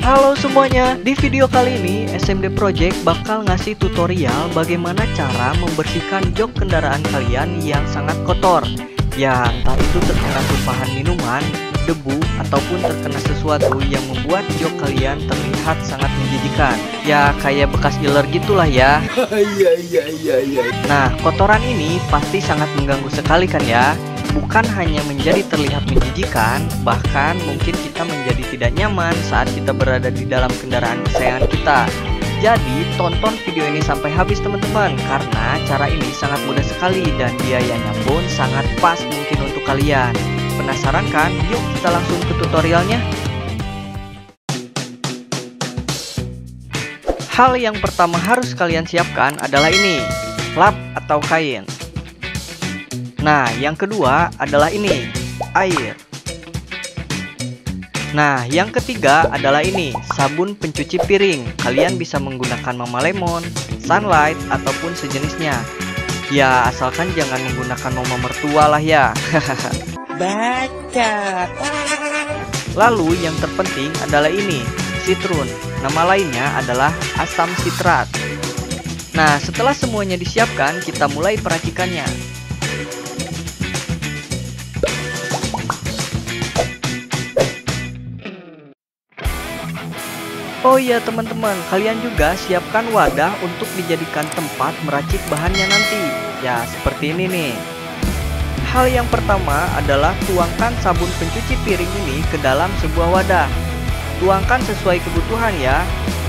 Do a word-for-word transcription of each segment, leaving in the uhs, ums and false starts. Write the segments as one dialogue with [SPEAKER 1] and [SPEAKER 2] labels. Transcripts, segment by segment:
[SPEAKER 1] Halo semuanya, di video kali ini S M D Project bakal ngasih tutorial bagaimana cara membersihkan jok kendaraan kalian yang sangat kotor. Ya, entah itu terkena tumpahan minuman, debu, ataupun terkena sesuatu yang membuat jok kalian terlihat sangat menjijikan. Ya, kayak bekas dealer gitulah ya.
[SPEAKER 2] Iya, iya, iya, iya.
[SPEAKER 1] Nah, kotoran ini pasti sangat mengganggu sekali kan ya. Bukan hanya menjadi terlihat menjijikan, bahkan mungkin kita menjadi tidak nyaman saat kita berada di dalam kendaraan kesayangan kita. Jadi, tonton video ini sampai habis teman-teman, karena cara ini sangat mudah sekali dan biayanya pun sangat pas mungkin untuk kalian. Penasaran kan? Yuk kita langsung ke tutorialnya. Hal yang pertama harus kalian siapkan adalah ini, lap atau kain. Nah, yang kedua adalah ini, air. Nah, yang ketiga adalah ini, sabun pencuci piring. Kalian bisa menggunakan Mama Lemon, Sunlight, ataupun sejenisnya. Ya, asalkan jangan menggunakan Mama Mertua lah ya.
[SPEAKER 2] Baca.
[SPEAKER 1] Lalu yang terpenting adalah ini, sitrun. Nama lainnya adalah asam sitrat. Nah, setelah semuanya disiapkan, kita mulai peracikannya. Oh iya teman-teman, kalian juga siapkan wadah untuk dijadikan tempat meracik bahannya nanti. Ya, seperti ini nih. Hal yang pertama adalah tuangkan sabun pencuci piring ini ke dalam sebuah wadah. Tuangkan sesuai kebutuhan ya.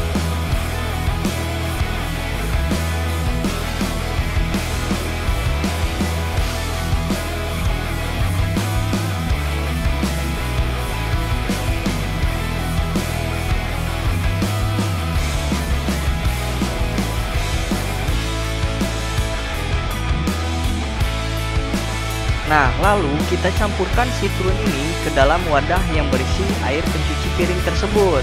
[SPEAKER 1] Nah, lalu kita campurkan sitrun ini ke dalam wadah yang berisi air pencuci piring tersebut.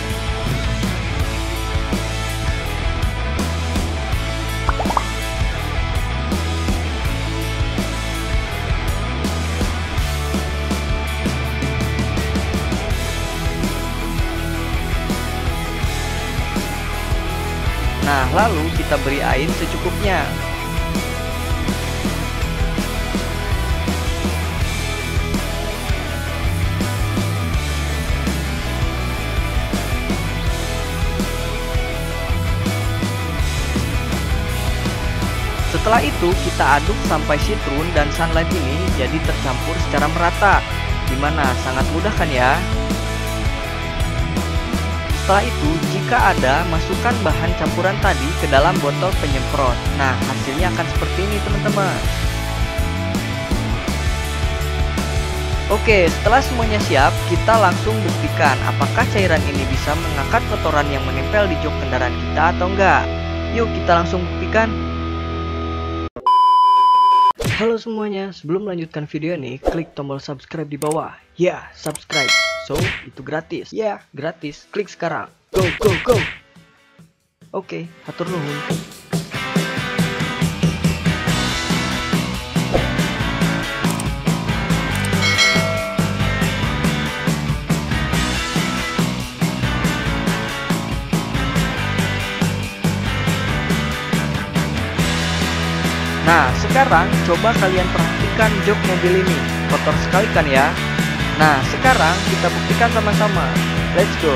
[SPEAKER 1] Nah, lalu kita beri air secukupnya. Setelah itu kita aduk sampai sitrun dan sunlight ini jadi tercampur secara merata. Gimana? Sangat mudah kan ya? Setelah itu jika ada, masukkan bahan campuran tadi ke dalam botol penyemprot. Nah, hasilnya akan seperti ini teman-teman. Oke, setelah semuanya siap, kita langsung buktikan apakah cairan ini bisa mengangkat kotoran yang menempel di jok kendaraan kita atau enggak. Yuk kita langsung buktikan. Halo semuanya, sebelum melanjutkan video ini, klik tombol subscribe di bawah. Ya, yeah, subscribe. So, itu gratis. Ya, yeah, gratis. Klik sekarang. Go, go, go. Oke, hatur nuhun. Nah, sekarang coba kalian perhatikan jok mobil ini. Kotor sekali kan ya? Nah, sekarang kita buktikan sama-sama. Let's go.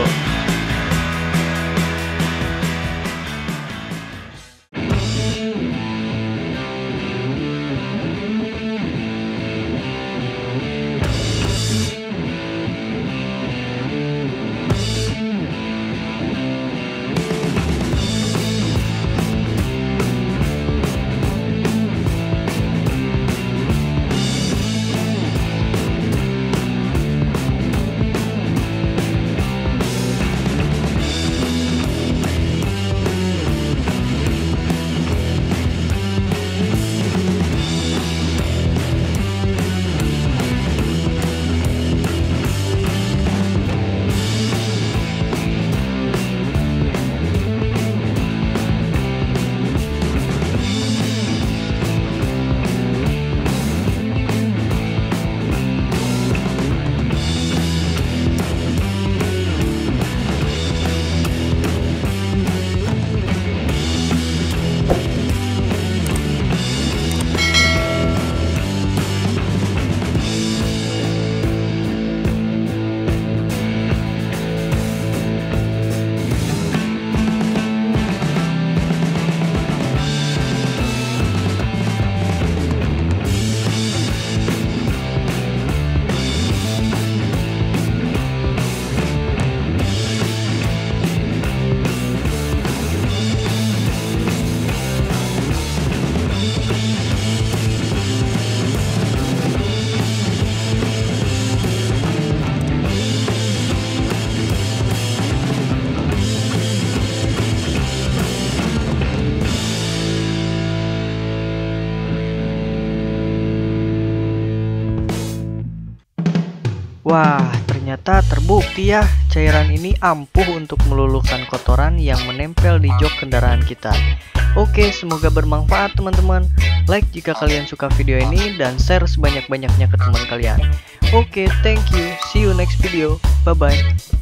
[SPEAKER 1] Wah, ternyata terbukti ya, cairan ini ampuh untuk meluluhkan kotoran yang menempel di jok kendaraan kita. Oke, semoga bermanfaat teman-teman. Like jika kalian suka video ini dan share sebanyak-banyaknya ke teman kalian. Oke, thank you. See you next video. Bye-bye.